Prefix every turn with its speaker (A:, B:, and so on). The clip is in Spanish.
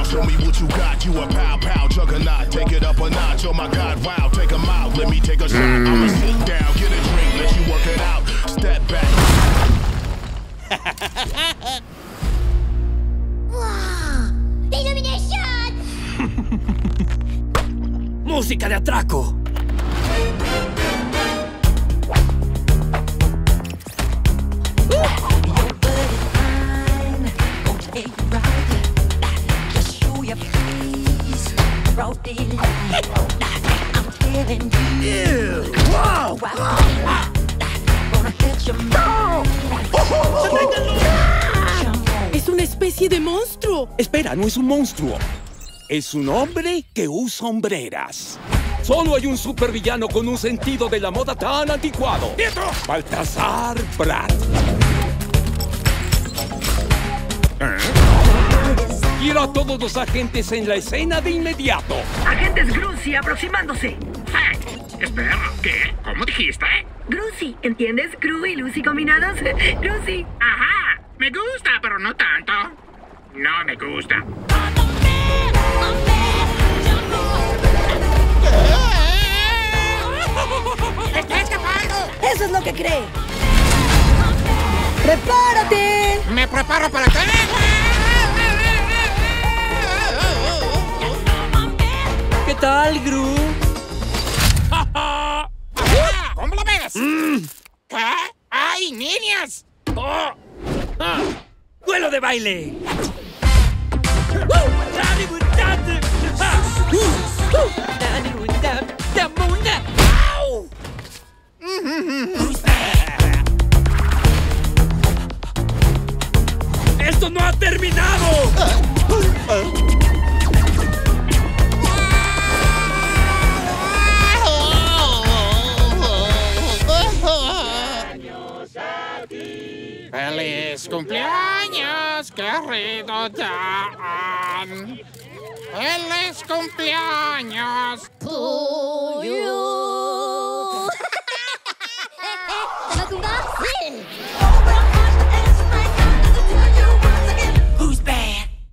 A: Show me what you got. You a pow pow juggernaut. Take it up a notch. Oh my God, wow. Take 'em out. Let me take a shot. I'ma sit down, get a drink, let you work it out. Step back.
B: ¡Wow! ¡Illumination!
C: ¡Música de atraco!
D: ¡Wow!
C: ¡Es una especie de monstruo!
E: Espera, no es un monstruo. Es un hombre que usa hombreras. Solo hay un supervillano con un sentido de la moda tan anticuado.
D: ¡Pietro!
E: Balthazar Bratt. Quiero a todos los agentes en la escena de inmediato.
F: Agentes Grusi aproximándose.
D: Espera, ¿qué? ¿Cómo dijiste?
F: Grusi, ¿entiendes? Gru y Lucy combinados. Grusi.
D: Ajá, me gusta, pero no tanto. No me gusta. ¡Está escapando!
B: Eso es lo que cree. ¡Prepárate!
D: ¡Me preparo para qué!
C: ¿Qué tal, Gru?
D: ¿Cómo lo ves? ¿Qué? ¡Ay, niñas!
C: ¡Duelo de baile! ¡Esto no ha terminado!
D: ¡Feliz cumpleaños, querido Dan! ¡Feliz cumpleaños!
B: To you.